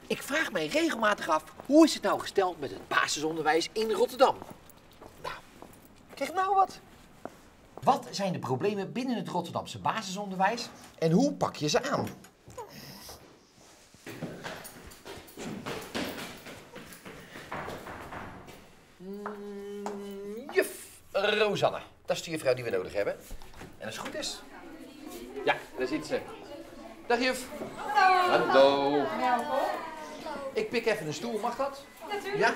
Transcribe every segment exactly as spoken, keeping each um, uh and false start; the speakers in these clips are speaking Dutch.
Ik vraag mij regelmatig af, hoe is het nou gesteld met het basisonderwijs in Rotterdam? Nou, krijg nou wat. Wat zijn de problemen binnen het Rotterdamse basisonderwijs en hoe pak je ze aan? Mm, juf Rosanne, dat is de juffrouw die we nodig hebben. En als het goed is... Ja, daar zit ze. Dag juf. Hallo. Hallo. Ik pik even een stoel, mag dat? Natuurlijk. Ja?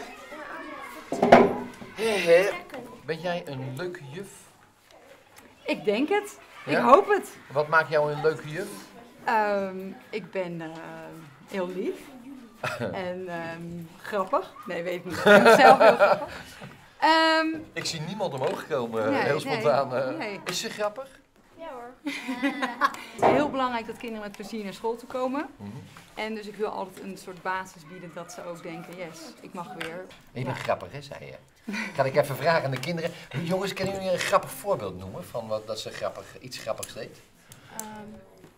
He, he. Ben jij een leuke juf? Ik denk het. Ja? Ik hoop het. Wat maakt jou een leuke juf? Um, ik ben uh, heel lief. en um, grappig. Nee, weet ik niet. Ik ben zelf heel grappig. Um, ik zie niemand omhoog komen, nee, heel spontaan. Nee, nee. Is ze grappig? Ja hoor. Het is heel belangrijk dat kinderen met plezier naar school toe komen. Mm-hmm. En dus ik wil altijd een soort basis bieden dat ze ook denken, yes, ik mag weer. Je bent grappig, hè, zei je. Kan ik even vragen aan de kinderen. Jongens, kunnen jullie een grappig voorbeeld noemen van wat dat ze grappig, iets grappigs deed? Um,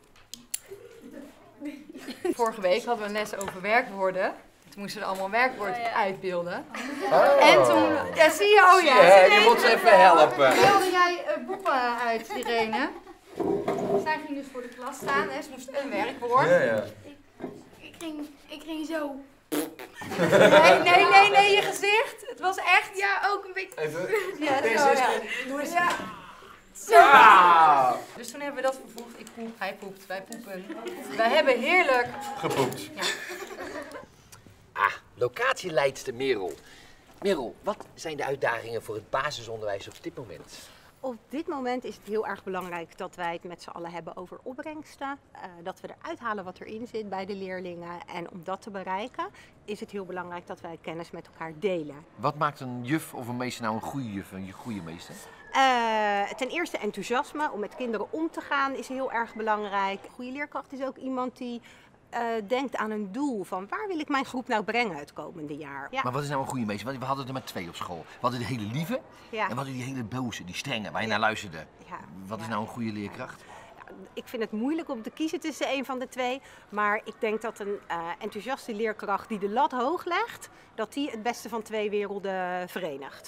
Vorige week hadden we een les over werkwoorden. Toen moesten we allemaal werkwoorden oh, ja. uitbeelden. Oh. En toen, ja zie je, oh ja. Je, je moet ze even helpen. Beelde jij uh, boeken uit, Irene? Zij ging dus voor de klas staan, hè. Ze moest een werkwoord. Ja, ja. Ik, ik, ging, ik ging zo. Nee, nee, nee, nee, je gezicht. Het was echt... Ja, ook een beetje... Even. Ja, zo, ja. Doe eens. Ja. Zo. Ah. Dus toen hebben we dat vervolgd. Ik poep, hij poept, wij poepen. Wij hebben heerlijk... Gepoept. Ja. Ah, locatieleidster Merel. Merel, wat zijn de uitdagingen voor het basisonderwijs op dit moment? Op dit moment is het heel erg belangrijk dat wij het met z'n allen hebben over opbrengsten. Uh, dat we eruit halen wat erin zit bij de leerlingen. En om dat te bereiken is het heel belangrijk dat wij kennis met elkaar delen. Wat maakt een juf of een meester nou een goede juf, een goede meester? Uh, ten eerste enthousiasme om met kinderen om te gaan is heel erg belangrijk. Een goede leerkracht is ook iemand die uh, denkt aan een doel van waar wil ik mijn groep nou brengen het komende jaar. Ja. Maar wat is nou een goede meester? Want we hadden er maar twee op school. We hadden de hele lieve ja. en we hadden die hele boze, die strenge, waar je ja. naar luisterde. Ja. Wat is ja. nou een goede leerkracht? Ik vind het moeilijk om te kiezen tussen een van de twee, maar ik denk dat een uh, enthousiaste leerkracht die de lat hoog legt, dat die het beste van twee werelden verenigt.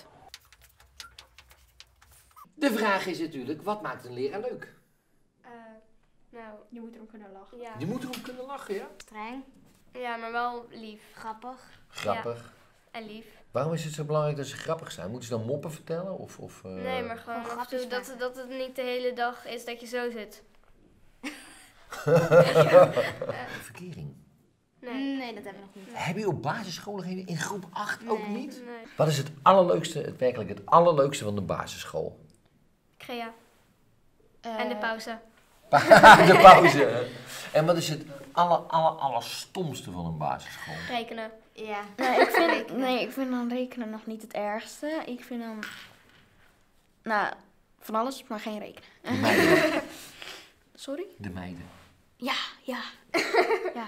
De vraag is natuurlijk, wat maakt een leraar leuk? Uh, nou, je moet erom kunnen lachen. Ja. Je moet erom kunnen lachen, ja? Streng. Ja, maar wel lief. Grappig. Grappig. Ja. En lief. Waarom is het zo belangrijk dat ze grappig zijn? Moeten ze dan moppen vertellen? Of, of, uh... Nee, maar gewoon af en toe dat, dat het niet de hele dag is dat je zo zit. ja. Verkering? Nee. nee, dat hebben we nog niet. Heb je op basisscholen geen in groep acht nee. ook niet? Nee. Wat is het allerleukste, het werkelijk het allerleukste van de basisschool? Crea. Uh, en de pauze. de pauze. En wat is het aller, aller, aller stomste van een basisschool? Rekenen. Ja. Nee, ik vind, nee, ik vind dan rekenen nog niet het ergste. Ik vind dan, nou, van alles, maar geen rekenen. De meiden. Sorry? De meiden. Ja, ja. ja.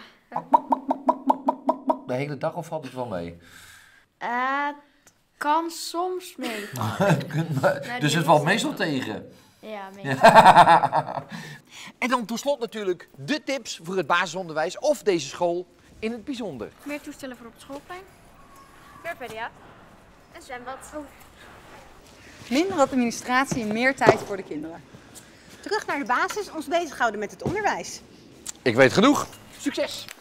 De hele dag of valt het wel mee? Uh, het kan soms mee. Dus het valt meestal tegen? Ja, meestal. Ja. En dan tot slot natuurlijk de tips voor het basisonderwijs of deze school in het bijzonder. Meer toestellen voor op het schoolplein. Meer pediat. En zwembad. Oh. Minder administratie en meer tijd voor de kinderen. Terug naar de basis, ons bezighouden met het onderwijs. Ik weet genoeg. Succes!